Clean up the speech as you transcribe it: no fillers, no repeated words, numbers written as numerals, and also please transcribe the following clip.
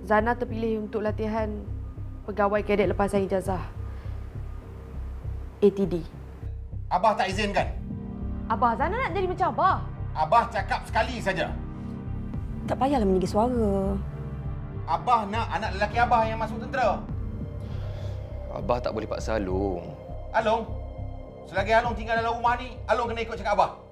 Zana terpilih untuk latihan pegawai kadet lepasan ijazah ATD. Abah tak izinkan? Abah, Zana nak jadi macam Abah. Abah cakap sekali saja. Tak payahlah meninggi suara. Abah nak anak lelaki Abah yang masuk tentera. Abah tak boleh paksa Along. Along, selagi Along tinggal dalam rumah ni, Along kena ikut cakap Abah.